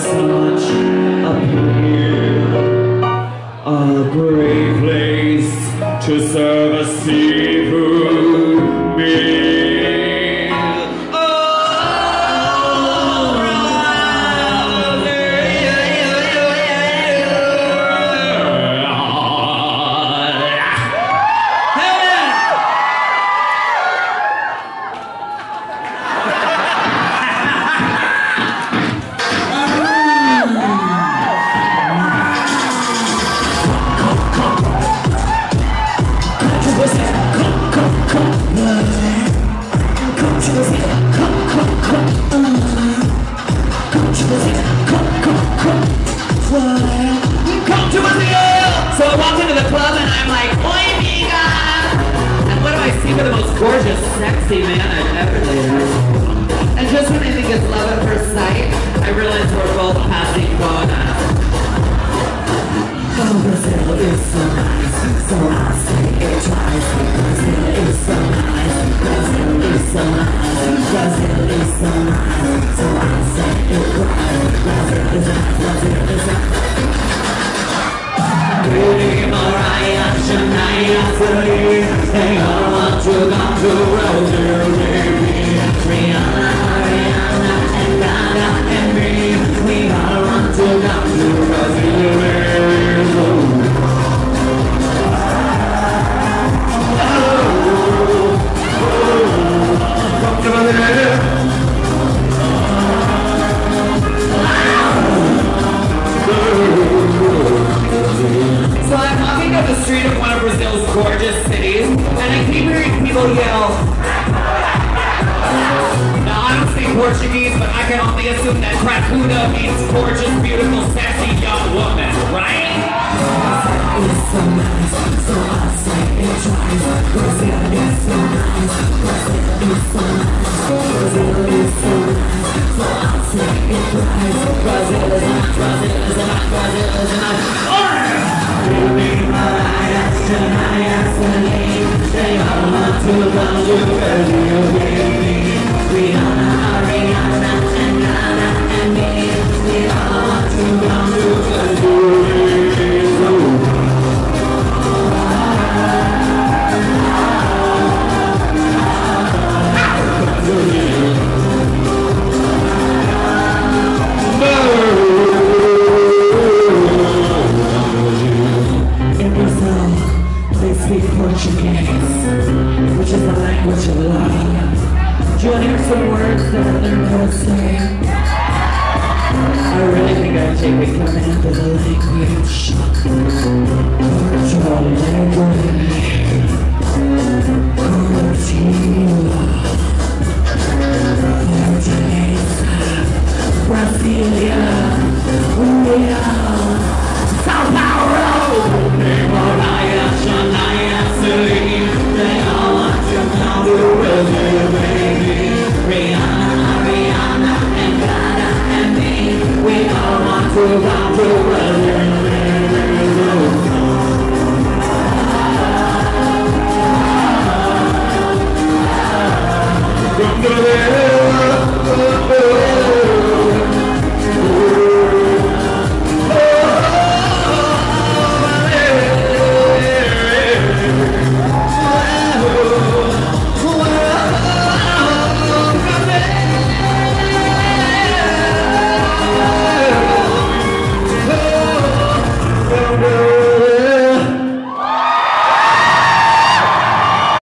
such appeal. A great place to serve a seafood meal. So I walked into the club and I'm like, "Oi, amiga!" And what do I see but the most gorgeous, sexy man I've ever dated? And just when I think it's love at first sight, I realize we're both passing bonus. Oh, Brazil is so nice, so I say it twice. Brazil is so nice, Brazil is so nice, Brazil is so nice, so I say it right. Brazil is nice, Brazil is nice. Beauty, Mariah, Shania, Celine, they all want to come to Brazil, baby. Rihanna, Ariana, and Gaga, and me, we all want to come to Brazil, baby. Come to Brazil. So I'm walking up the street of one of Brazil's gorgeous cities, and I keep hearing people yell. Now I don't speak Portuguese, but I can only assume that cracuda means gorgeous, beautiful, sexy young woman, right? Brazil is so nice, so I say it twice. Brazil is so nice, Brazil is so nice, Brazil is so nice, so I say it twice. Brazil is nice, Brazil is nice, Brazil is nice. Beauty, Mariah, Shania, Celine, they all want to come to Brazil, baby. Rihanna, Ariana, and Gaga, and me, we all want to come to Brazil, baby. In Brazil, they speak Portuguese, which is the language of love. Do you want to hear some words that are interesting? I really think I take we come into the language. Portugal language. Brasilia, Sao Paulo, Mariah, Shania, Celine, they all want to come to Brazil, baby. Rihanna, Ariana, and Gaga, and me, we all want to come to Brazil.